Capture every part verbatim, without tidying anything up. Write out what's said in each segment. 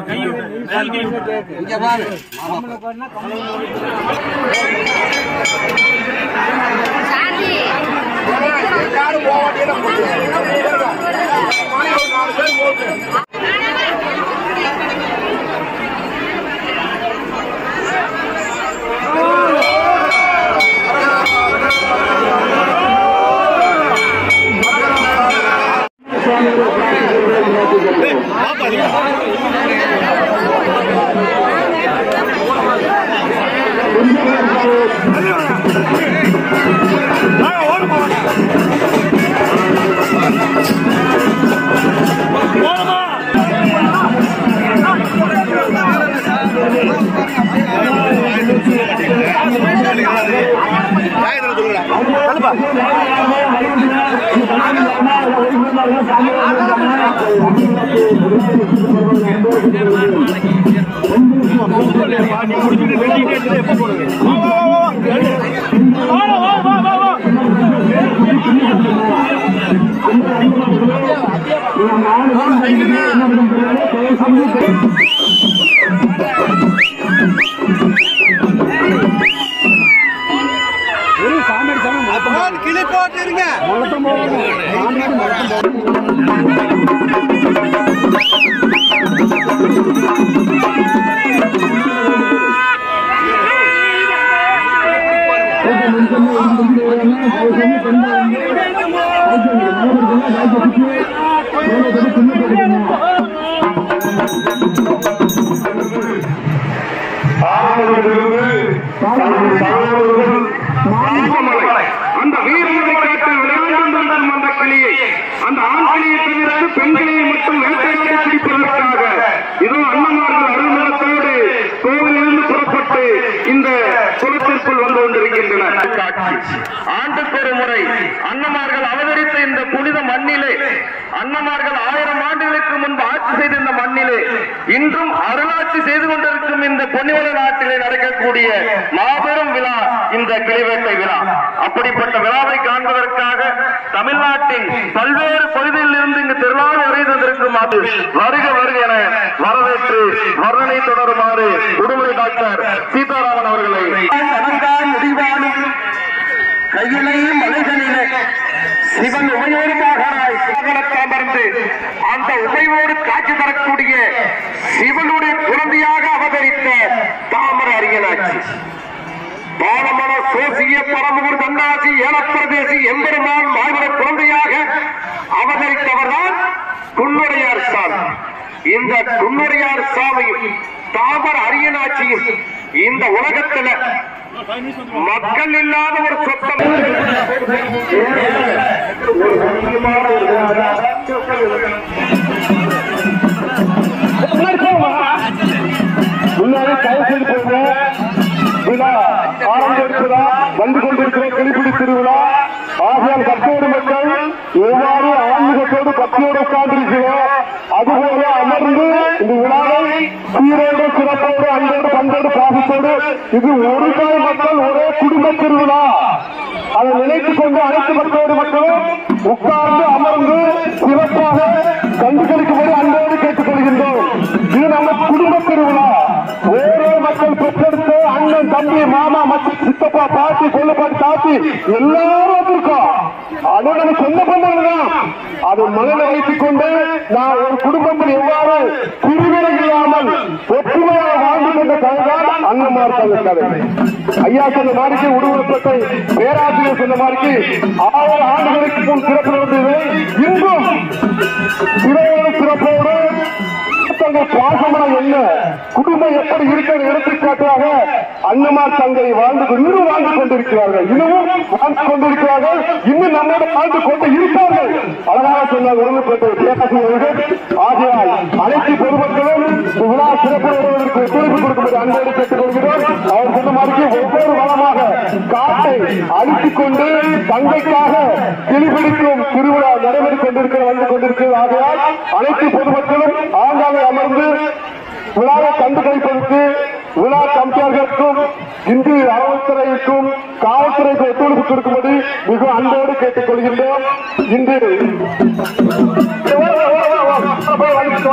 கிளி போட்டுருங்க அந்த வீரர்களை காட்டு விளையாண்டு அந்த கிளியை அந்த ஆண் கிளியை தவிர பெண்களை மட்டும் வேட்டையாடி பிடிப்பதற்காக இதோ அண்ணமார்கள் அருள்மனத்தோடு கோவிலிருந்து புறப்பட்டு இந்த குளத்திற்குள் வந்து கொண்டிருக்கின்றன. ஆண்டுக்கு ஒரு முறை அண்ணமார்கள் அவதரித்த இந்த புனித மண்ணிலே, அண்ணமார்கள் ஆயிரம் ஆண்டுகளுக்கு முன்பு ஆட்சி செய்த இந்த மண்ணிலே இன்றும் அருளாட்சி செய்து கொண்டிருக்கும் இந்த பொன்னிவள நாட்டிலே நடக்கக்கூடிய மாபெரும் விழா இந்த கிளிவேட்டை விழா. அப்படிப்பட்ட விழாவை காண்பதற்காக தமிழ்நாட்டின் பல்வேறு பகுதியில் இருந்து இங்கு திரளாக வருகை தந்திருக்கும் அது வருக வருக என வரவேற்று வர்ணனை தொடருமாறு உடுமலை டாக்டர் சீதாராமன் அவர்களை முடிவானும் கையிலையும் மலைகளிலே சிவன் உமையோருமாக அமர்ந்து அந்த உமையோடு காட்சி தரக்கூடிய சிவனுடைய குழந்தையாக அவதரித்த தாமர அரியனாட்சி பாலமன சோசிய பரமூர் தன்னாசி ஏலப்பிரதேசி எம்பெருமான் மாநில குழந்தையாக அவதரித்தவர்தான் குன்னுடையார் சாமி. இந்த குன்னுடையார் சாமியும் தாமர அரியனாட்சியும் இந்த உலகத்தில் மக்கள் இல்லாத ஒரு சொத்தம் முன்னாடி கைசெல் போங்க விழா ஆரம்பிக்கிறதா வந்து கொண்டிருக்கிற கிளிப்பிடி திருவிழா ஆகியால் கத்தோடு மக்கள் எவ்வாறு ஆன்மீகத்தோடு பக்தியோடு உட்கார்ந்திருக்கிறோம் அதுபோல அமர்ந்து இந்த விழாவை சீரோடு சிறப்போடு அன்போடு பண்போடு பாசத்தோடு இது ஒரு கால மக்கள் ஒரே குடும்ப திருவிழா அதை நினைத்துக் கொண்டு அனைத்து மக்களோடு மக்களும் உட்கார்ந்து அமர்ந்து சிறப்பாக கண்டுகளிக்கும்படி அன்போடு கேட்டுக் கொள்கின்றோம். இது நம்ம குடும்ப திருவிழா. ஒரே மக்கள் பெற்றெடுத்து அண்ணன் தம்பி மாமா மற்றும் சித்தப்பா பாட்டி கொள்ளப்பாட்டி தாத்தி எல்லாரும் இருக்கோம். அதோட சொந்த பந்தங்கள் தான். அதை மனதில் வைத்துக் கொண்டு நான் ஒரு குடும்பத்தில் எவ்வாறு பிரிவினை இல்லாமல் ஒற்றுமையாக வாழ்ந்து கொண்ட கதைதான் அண்ணமார் கதை. ஐயா சொன்ன மாதிரிக்கு உருவப்பட்டை பேராசிரியர் சொன்ன மாதிரிக்கு ஆயிரம் ஆண்டுகளுக்கு முன் சிறப்பு நடந்தது. இன்றும் சிறையோடு சிறப்போடு தங்கள் பாசமனம் என்ன குடும்பம் எப்படி இருக்கிற எடுத்துக்காட்டாக அண்ணமார் தங்கை வாழ்ந்து இன்னும் வாழ்ந்து கொண்டிருக்கிறார்கள், இன்னமும் வாழ்ந்து கொண்டிருக்கிறார்கள், இன்னும் நம்மோடு வாழ்ந்து கொண்டு இருப்பார்கள். அழகாக சொன்னார் உடன்பட்ட பேராசிரியர்கள். ஆகையால் அனைத்து பொதுமக்களும் விழா சிறப்பு வருவதற்கு ஒத்துழைப்பு கொடுக்கும்போது அன்போடு கேட்டுக் கொள்கிறோம். அவர் சொன்ன மாதிரி ஒவ்வொரு வளமாக காட்டை அழித்துக் கொண்டு தங்கைக்காக கிளிபிடிக்கும் திருவிழா நடைபெற்றுக் கொண்டிருக்கிற வந்து கொண்டிருக்கிறது. ஆகையால் அனைத்து பொதுமக்களும் ஆங்காலே அமர்ந்து விழாவை கண்டு கழிப்பதற்கு விழா கமிட்டியாளர்களுக்கும் இந்து அறவுத்துறைக்கும் காவல்துறைக்கு ஒத்துழைப்பு கொடுக்கும்படி மிக அன்போடு கேட்டுக் கொள்கின்றோம். இன்று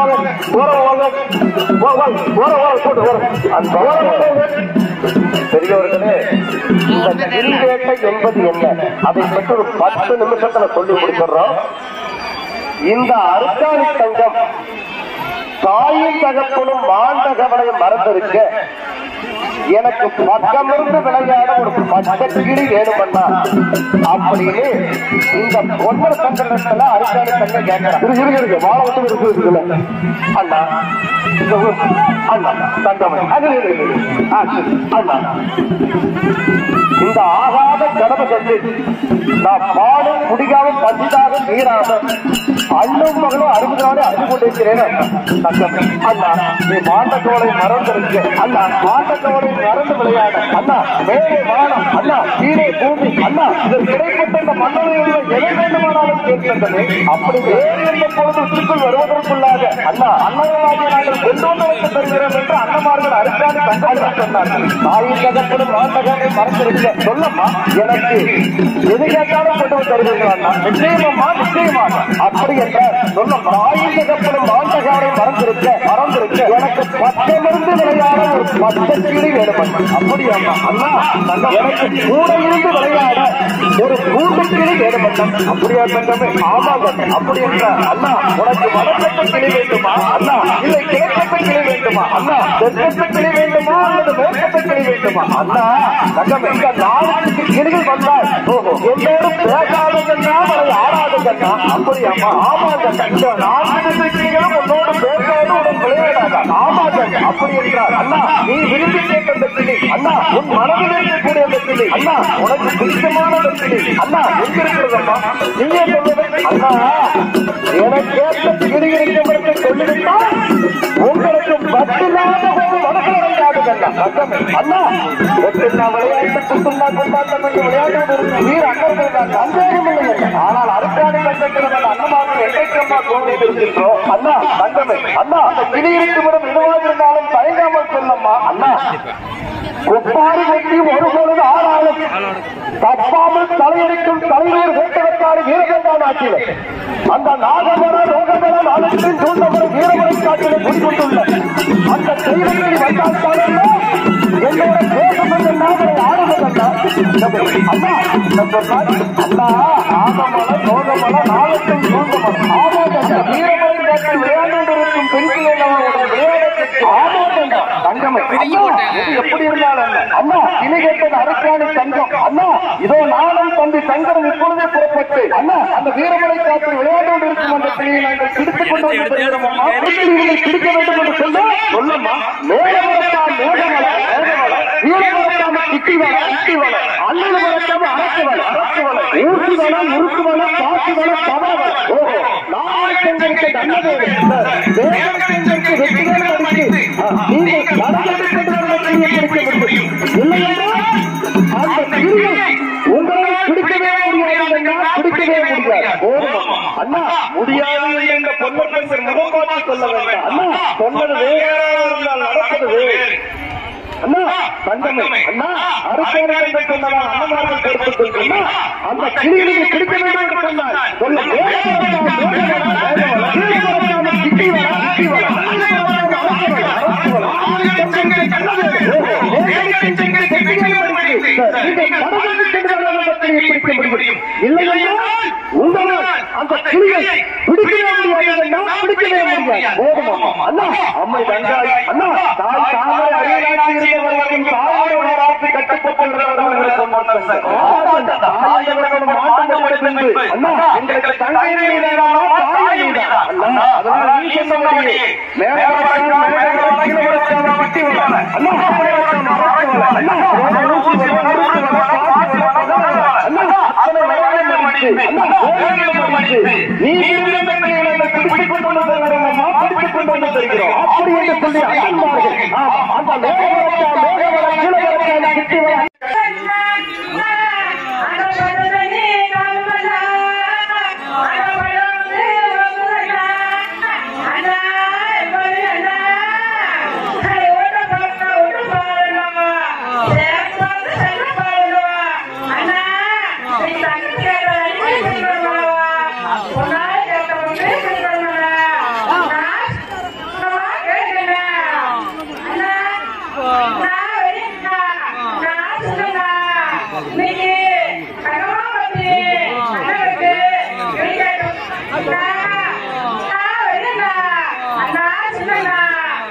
பெரியவர்களே, இந்த கிரிவேட்டை என்பது என்ன அதை பற்றி ஒரு பத்து நிமிஷத்துல சொல்லி முடிச்சிடறோம். இந்த அர்த்தாணி தங்கம் தாயும் தகப்பனும் மாண்டகவனையும் மறந்திருக்க எனக்கு பக்கமிருந்து விளையாட ஒரு பச்சக்கிளி வேணுமண்ணா அப்படின்னு இந்த பொன்னர் சங்கடத்துல அர்த்தாணி தங்கம் கேட்கிறாங்க. வாழ வந்து இருக்குல்ல அண்ணா அண்ணா தங்கம் அண்ணா இந்த ஆகாத கடமை கண்டு நான் பாடும் குடிகாமல் பசிதாக நீராக அண்ணும் மகளும் அறுபது நாளே அறுந்து கொண்டிருக்கிறேன். அண்ணா நீ மாண்டக்கோளை மறந்திருக்க அண்ணா, மாண்டக்கோளை மறந்து விளையாட அண்ணா, மேலே வானம் அண்ணா, கீழே பூமி அண்ணா, இதற்கு கிடைப்பட்ட இந்த மன்னரையுள்ள எதை வேண்டுமானாலும் கேட்கின்றன. அப்படி வேறு எந்த பொழுது உச்சிக்குள் வருவதற்குள்ளாக அண்ணா அண்ணனாகிய நாங்கள் கொண்டு வைத்து தருகிறோம் என்று அண்ணமார்கள் அருக்காணி தங்கம் சொன்னார்கள். தாயின் தகப்படும் மாண்டகனை மறந்திருக்க சொல்லம்மா, எனக்கு எது கேட்டாலும் கொண்டு வந்து தருவீர்கள் அண்ணா. நிச்சயமா நிச்சயமா அப்படி என்ற சொல்லும் தாயின் தகப்படும் மாண்டகாரை மறந்திருக்க மறந்திருக்க எனக்கு பச்சமிருந்து விளையாட ஒரு பச்சை கிளி வேணும். அப்படி அண்ணா அண்ணா எனக்கு கூட இருந்து விளையாட ஒரு கூட்டு கிளி வேணும். அப்படியா தங்கமே? ஆமாங்க. அப்படி என்ற அண்ணா உனக்கு வடக்கத்தை கிளி வேண்டுமா அண்ணா, இல்லை கிழக்கத்தை கிளி வேண்டுமா அண்ணா, தெற்கத்தை கிளி வேண்டுமா அல்லது மேற்கத்தை கிளி வேண்டுமா அண்ணா? தங்கமே, இந்த நாளுக்கு கிளிகள் வந்தால் எல்லோரும் பேசாததுன்னா அதை ஆடாதுங்கண்ணா. அப்படியாமா? ஆமாங்க. இந்த நான்கு கிளிகளும் உன்னோடு பேசாது உடன் விளையாடாத. ஆமாங்க. அப்படி என்றார் அண்ணா நீ விரும்பி கேட்ட அந்த கிளி அண்ணா, உன் மனதில் இருக்கக்கூடிய அந்த கிளி அண்ணா, உனக்கு பிடித்தமான அந்த கிளி அண்ணா எங்க இருக்கிறதம்மா? நீயே சொல்லுவது அண்ணா. எனக்கு கேட்ட கிளி இருக்கிறவருக்கு சொல்லிவிட்டால் உங்களுக்கு பத்தில்லாத ஒரு மனசில் விளையாடுங்கண்ணா. அண்ணா வெற்றினா விளையாட்டு குத்துனா கொண்டாட்டம் என்று விளையாட்டு நீர் அண்ணன் சந்தேகம் இல்லை. ஆனால் அருக்காணி கண்டிருக்கிற அண்ணமார்கள் என்றைக்கம்மா தோன்றியிருக்கின்றோம் அண்ணா. தங்கமே அண்ணா, அந்த கிளி இருக்குமிடம் எதுவாக இருந்தாலும் தயங்காமல் சொல்லம்மா அண்ணா. ஒப்பாறு வெட்டி ஒரு பொழுது ஆனாலும் தப்பாமல் தலையடிக்கும் தலைவர் வேட்டவர்காடு வீரகண்டான் ஆட்சியில் அந்த நாகமர ரோகமர நாளத்தின் தூண்டமர வீரமரை காட்டிலே குடிக்கொண்டுள்ள அந்த தெய்வங்களை வந்தால் என்னோட தேசம் என்ற நாமரை ஆடுவதல்லா அண்ணா. அண்ணா ஆகமல ரோகமல நாளத்தின் தூண்டமர ஆமாங்க. வீரமரை காட்டில் விளையாண்டு இருக்கும் பெண்களை நம்மளோட விளையாடத்திற்கு ஆமாங்க. தங்கமை எப்படி இருந்தாலும் அண்ணா இனி கேட்டது அருக்காணி தங்கம் அண்ணா. இதோ நானும் தம்பி சங்கரன் இப்பொழுதே புறப்பட்டு அண்ணா அந்த வீரமலை காற்றில் விளையாடு இருக்கும் அந்த பிள்ளையை நாங்கள் பிடித்துக் கொண்டு வந்து தருகிறோம். பிடிக்க வேண்டும் என்று சொல்ல சொல்லம்மா. மேலவரத்தா மேகமல மேகமல வீரமரத்தாம கிட்டி வள கிட்டி வள அல்லது வளர்த்தாம அரசு வள அரசு வள ஊசி வள முறுக்கு வள காசு வள பவள வள. ஓஹோ, நாளைக்கு நல்லது வேகத்திற்கு வெற்றிகள் அடித்து நீங்கள் உங்களால் பிடிக்கவே முடியாது பிடிக்கவே முடியாது அண்ணா. முடியாது என்ற பொன்னர்கள் முகப்பாட்டு சொல்ல வேண்டாம் அண்ணா. சொன்னது வேறாக இருந்தால் நடப்பது வேறு அண்ணா. தங்கமே அண்ணா அருக்காணி என்று சொன்னதால் அண்ணமார்கள் பொறுத்துக் கொள்ளும் அந்த கிளிகளுக்கு பிடிக்க வேண்டும் என்று சொன்னார் சொல்ல கிட்டி வர கிட்டி வர உங்களால் அந்த கிளியை பிடிக்கவே முடியாது பிடிக்கவே முடியாது. அண்ணா அம்மை தங்காய் அண்ணா தாய் தாமரை அரியலாட்சி இருந்தவர்களும் தாயோட வளராட்சி கட்டுப்பட்டுள்ளவர்கள் அண்ணா எங்களுக்கு தங்கை அண்ணா அதனால் நீ சொன்னபடி அப்படி என்று சொல்லி அண்ணன்மார்கள் அந்த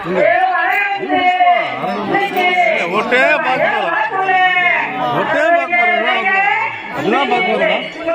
ஒட்டே பார்க்க ஒட்டே அதெல்லாம் பார்க்க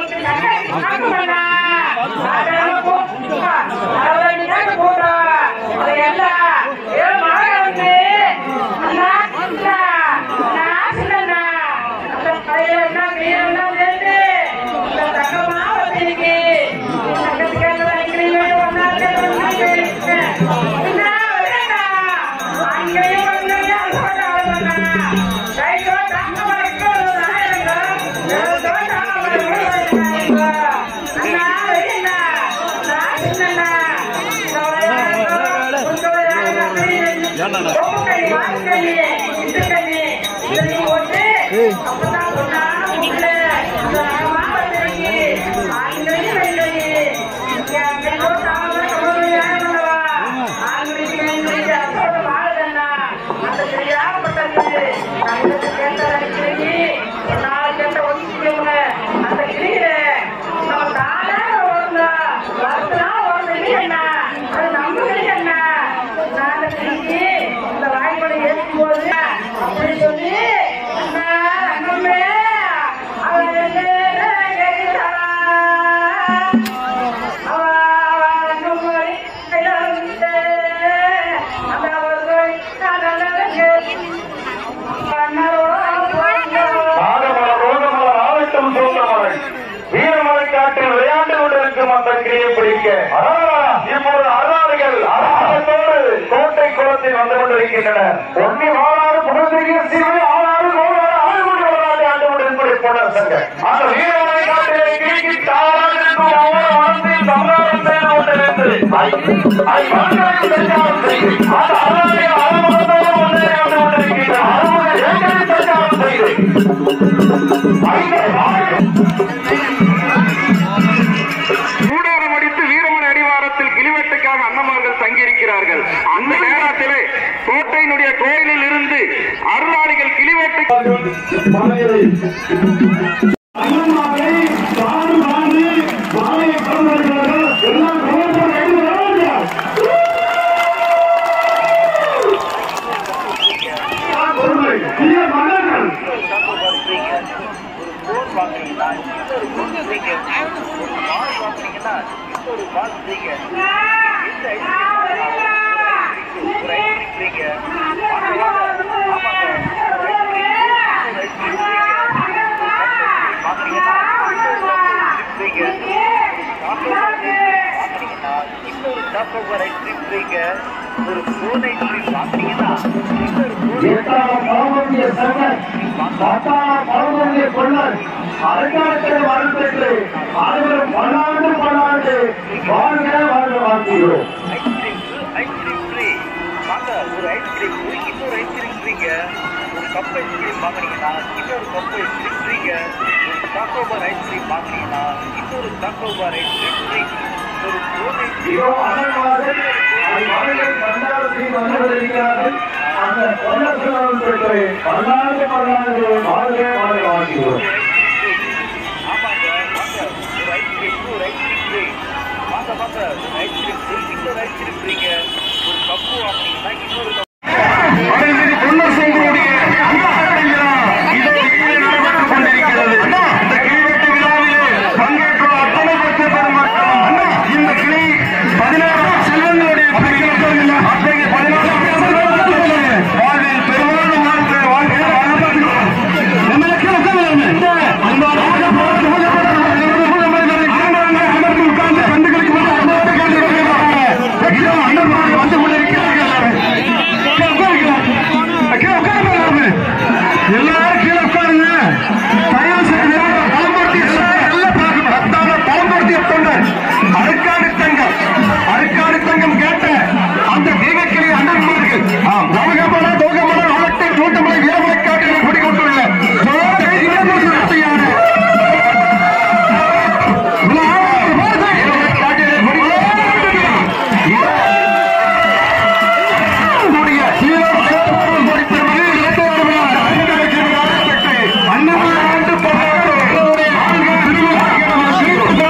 இப்போது அருளாளிகள் அரசாங்கத்தோடு கோட்டை குளத்தில் வந்து கொண்டிருக்கின்றனர். ஒன்னி வாழாறு புகழ்ந்திருக்கிற சிறுவை ஆளாறு நூறாறு அறுபது வரலாற்று ஆண்டு கொண்டிருப்பதை போன்ற சங்க அந்த வீரமலை காட்டிலே கிழக்கி தாராக இருக்கும் ஒவ்வொரு மனத்தையும் சம்பாதம் செய்து கொண்டிருந்து பிரச்சாரம் செய்து அந்த அருளாளிகள் அறமுகத்தோடு ஒன்றே வந்து கொண்டிருக்கின்ற அறுபது ஏக்கரை பிரச்சாரம் செய்து அண்ணமார்கள் தங்கியிருக்கிறார்கள். அந்த நேரத்திலே கோட்டையினுடைய கோயிலில் இருந்து அருளாளிகள் கிளிவேட்டை ஒரு போதை பாத்தீங்கன்னா கொள்ளர் அரசாங்கத்தை வரப்பெற்று அனைவரும் பல்லாண்டு பல்லாண்டு வாழ்க வாழ்க வாழ்கிறோம். ஐஸ்கிரீம் ஃப்ரீ வாங்க. ஒரு ஐஸ்கிரீம் இன்னொரு ஐஸ்கிரீம் ஃப்ரீங்க. ஒரு கப் ஐஸ்கிரீம் வாங்கினீங்கன்னா இன்னொரு கப் ஐஸ்கிரீம் ஃப்ரீங்க. ஒரு சாக்கோபார் ஐஸ்கிரீம் வாங்கினீங்கன்னா இன்னொரு சாக்கோபார் ஐஸ்கிரீம் ஃப்ரீ. ஒரு போதை அந்த பொன்னசனம் பெற்று பல்லாண்டு பல்லாண்டு வாழ்க வாழ்க வாழ்கிறோம். ஆமாங்க வாங்க. ஒரு ஐஸ்கிரீம் ஒரு ஐஸ்கிரீம் ஃப்ரீ வாங்க வாங்க. ஒரு ஐஸ்கிரீம் ஃப்ரீ இன்னொரு ஐஸ்கிரீம் ஃப்ரீங்க. ஒரு கப்பு வாங்கினீங்கன்னா இன்னொரு கப்பு பொன்னசனுடைய நடைபெற்றுக் கொண்டிருக்கிறது. இந்த கிளிவெட்டு விழாவிலே பங்கேற்ற அத்தனை பட்ச பெருமக்கள் இந்த கிளி பதினாறாம் செல்வங்களுடைய அத்தகைய பதினாறாம் வாழ்வில் பெருமாள் வாழ்க்கை வாழ்க்கை வந்து கொண்டிருக்கிறார்கள். எல்லாரும் கீழே உட்காருங்க. தயவு செய்து பழம்பொருத்திய பழம்பொருத்திய தொண்டர் அருக்காடு தங்கம் அருக்காடு தங்கம் கேட்ட அந்த தீபக்கிளி அண்ணன்மார்கள் ரமகமன தோகமன வழக்கை தோட்டமலை வீரமலை காட்டிலே குடிக்கொண்டுள்ள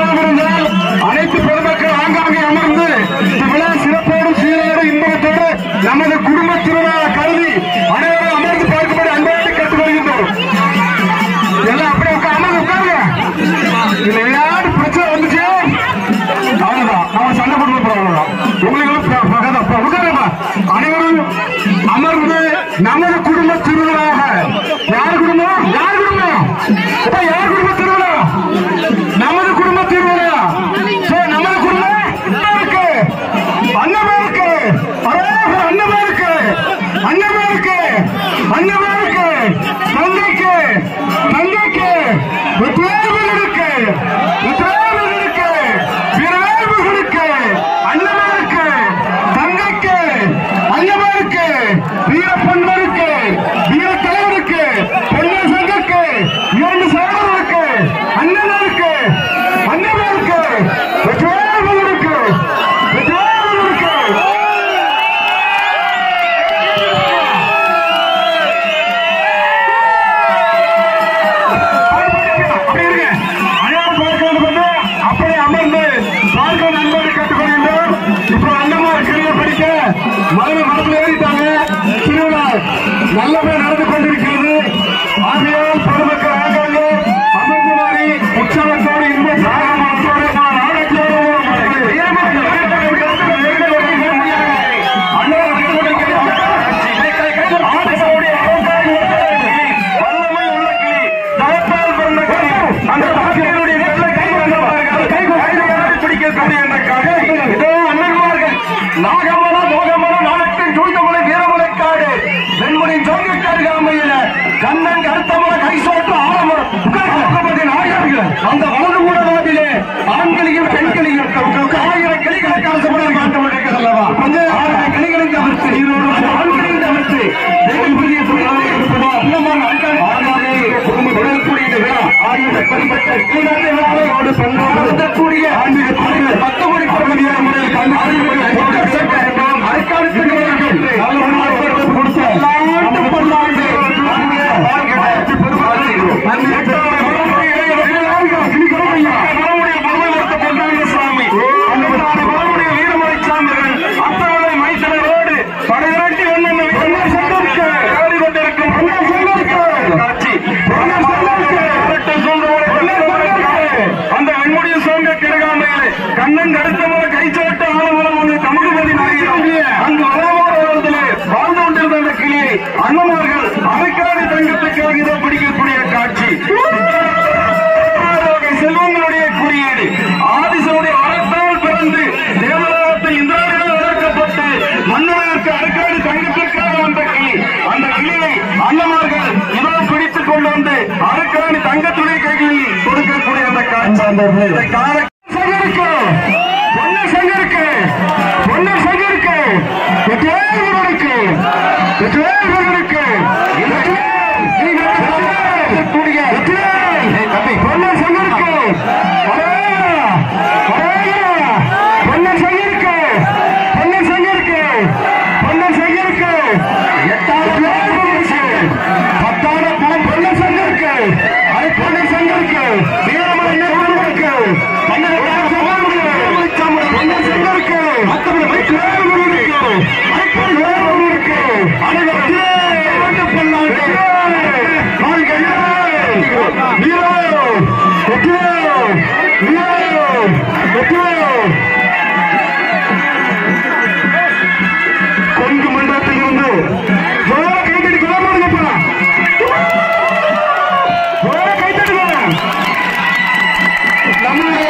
அனைத்து பொதுமக்கள் ஆங்காங்கே அமர்ந்து விழா சிறப்போடு சீரோடு இன்பத்தோடு நமது குடும்ப திருவிழா கருதி அனைவரும் அமர்ந்து பார்க்கும்படி அன்போடு கேட்டுக் கொள்கின்றோம். எல்லாம் அப்படியே அமர்ந்து உட்காருங்க. இதுல ஏதாவது பிரச்சனை வந்துச்சு அவ்வளவுதான், நம்ம சண்டை போட்டு போறோம். உங்களுக்கு உட்காருமா அனைவரும் அமர்ந்து நமது குடும்ப திருவிழாக. யார் குடும்பம்? யார் குடும்பம்? இப்ப யார் குடும்ப திருவிழா? நமது குடும்ப திருவிழா. நமது குடும்பம் இருக்கு, அண்ணமா இருக்கு, அண்ணமா இருக்கு, அண்ணமா இருக்கு, அண்ணமா இருக்கு, தந்தைக்கு தந்தைக்கு உத்வேகம் இருக்கு, உத்வேகம் இருக்கு, வீரவேல்புகளுக்கு அண்ணமா இருக்கு, தங்கைக்கு அண்ணமா இருக்கு, வீரப்பொன்னருக்கு, வீர தலைவருக்கு, பொன்னர் சங்கருக்கு, இரண்டு சகோதரருக்கு அண்ணனா இருக்கு, அண்ணமா இருக்கு, உத்வேகம் இருக்கு, உத்வேகம் இருக்கு. அப்படியே அமர்ந்து பார்க்க நண்பரை கேட்டுக்கொள்கின்றோம். இப்போ அண்ணமார் கல்வியை படிக்க மதுரை மரத்தில் ஏறிட்டாங்க. திருவிழா நல்லபடியாக நடந்து கொண்டிருக்கிறது. ஆகையால் பொதுமக்கள் ஆகாங்க அமர்ந்துமாறி உற்சாகத்தோடு இந்த நாகமல மோகமல நாளத்தின் சூழ்ந்தமலை வீரமலைக்காடு வெண்மணி ஜோங்கிக்காடுகாமையில கண்ணன் கருத்தமல கைசோட்டு ஆலமரம் அந்த வலது மூடவாதிலே ஆண்களையும் பெண்களையும் ஆயிரம் கிளிகளுக்கான சமயம் காட்டப்பட்டிருக்கிறது அல்லவா? ஆயிரம் கிளிகளை தவிர்த்து ஆண்களையும் தவிர்த்து புதிய தொழிலாளி இருப்பதால் கூடிய விழா ஆயிரத்தி விழாவோடு பண்பாடக்கூடிய ஆன்மீக பத்து மணி பகுதியான முறையில் வீரமலை சாமிகள் அத்தவளை மைசனரோடு படையிரட்டி கொண்டிருக்கும் காட்சி அந்த வெண்முடிய சோங்க கிடகாமையிலே கண்ணன் கருத்தமல கைச்சோட்டு ஆலமலம் வந்து தமிழ்மதி நாயகம் அங்கு வரவாரத்திலே வாழ்ந்து கொண்டிருந்த அந்த கிளியை அண்ணமார்கள் அரைக்காடு தங்கத்துக்காக இதை பிடிக்கக்கூடிய காட்சி. செல்வங்களுடைய குறியீடு ஆதிசனுடைய அறத்தால் பிறந்து தேவலோகத்தில் இந்திராவிடம் வளர்க்கப்பட்டு மன்னருக்கு அரைக்காடு தங்கத்திற்காக வந்த கிளி. அந்த கிளியை அண்ணமார்கள் இவரும் பிடித்துக் கொண்டு வந்து அரைக்காடு தங்கத்துடைய கைகளில் கொடுக்கக்கூடிய அந்த காட்சி. சங்கருக்கு பொன்ன சங்கருக்கு பொன்ன சங்கருக்கு வெற்றிவேல்வருக்கு வெற்றிவேல்வருக்கு கூடிய பொன்ன சங்கருக்கு பொன்ன சங்கருக்கு பொன்ன சங்கருக்கு பொன்ன சங்கருக்கு எட்டாவது பத்தாவது பணம் பொன்ன சங்கருக்கு அது பொன்ன சங்கருக்கு வீரமலை நிறுவனங்களுக்கு சங்கருக்கு மற்றவர்கள் கொங்கு மண்டலத்தில் இருந்து கைத்தடி கொள்ளாம கைத்தடி நம்மளுடைய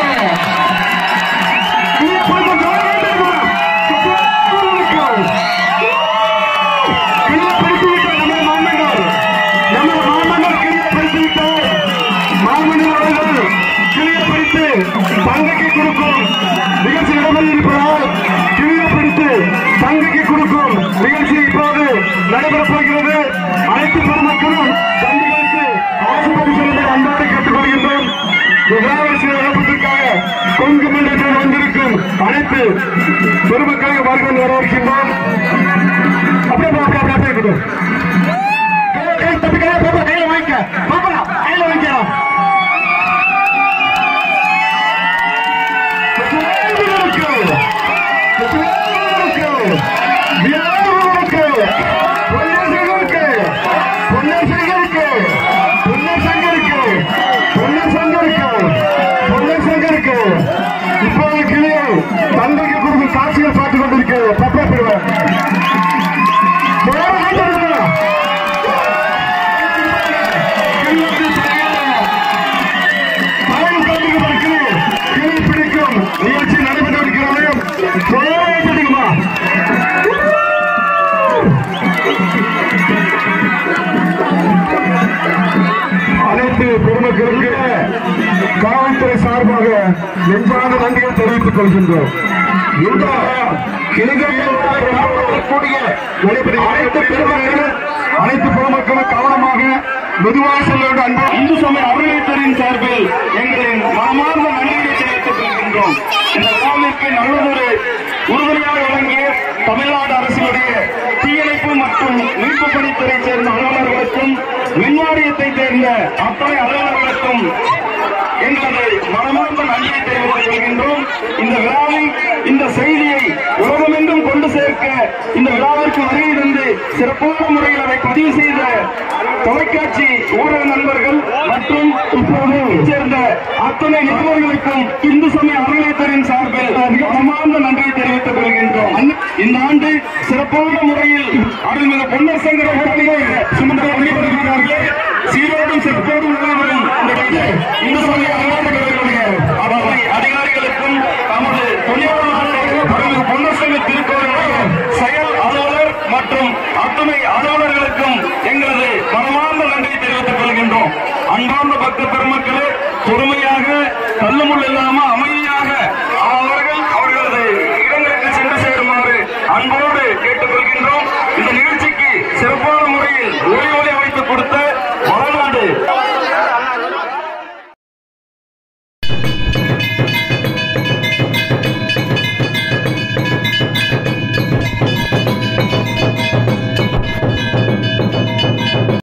தங்கைக்கு கொடுக்கும் நிகழ்ச்சி இடமில் இருப்பதால் கிளியை பிடித்து தங்கைக்கு கொடுக்கும் நிகழ்ச்சி இப்போது நடைபெறப் போகிறது. அனைத்து பொதுமக்களும் தந்தைகளுக்கு ஆசிர்வாதம் செலுத்த அன்பாடு கேட்டுக்கொள்கின்றோம். விழாவரசிய இழப்பதற்காக கொங்கு மண்டலத்தில் வந்திருக்கும் அனைத்து பெருமக்களையும் வாழ்க்கை வரவேற்கின்றோம். அப்படியே அப்படியே அப்படியே இருக்கட்டும். தப்பி கையில பாப்பா கையில வாங்கிக்க பாப்பா கையில வாங்கிக்கலாம். வீரர்களுக்கு அனைத்து பொதுமக்களுக்கு காவல்துறை சார்பாக நெஞ்சார்ந்த நன்றியை தெரிவித்துக் கொள்கின்றோம். இந்த கூடிய அனைத்து பெருமக்கள் அனைத்து பொதுமக்களும் கவனமாக மெதுவாக செல்ல வேண்டும். இந்து சமய அறநிலையத்துறையின் சார்பில் எங்களின் மனமார்ந்த நன்றியை தெரிவித்துக் கொள்கின்றோம். இந்த விழாவிற்கு நல்லதொரு உறுதுணையாக வழங்கிய தமிழ்நாடு அரசுடைய தீயணைப்பு மற்றும் மீட்பு பணித்துறை சேர்ந்த அலுவலர்களுக்கும் மின்வாரியத்தை சேர்ந்த அத்தனை அலுவலர்களுக்கும் எங்களது மனமார்ந்த நன்றியை தெரிவித்துக் கொள்கின்றோம். இந்த விழாவில் இந்த செய்தியை உலகமெங்கும் கொண்டு சேர்க்க இந்த விழாவிற்கு வருகை தந்து சிறப்பான முறையில் அதை பதிவு செய்த தொலைக்காட்சி ஊடக நண்பர்கள் மற்றும் இப்போது சேர்ந்த அத்தனை நிபுணர்களுக்கும் இந்து சமய அறநிலையத்துறையின் சார்பில் மனமார்ந்த நன்றியை தெரிவித்துக் கொள்கின்றோம். இந்த ஆண்டு சிறப்பான முறையில் அருள்மிகு பொன்னர் சங்கர சுமந்த சீரோடும் சிறப்போடும்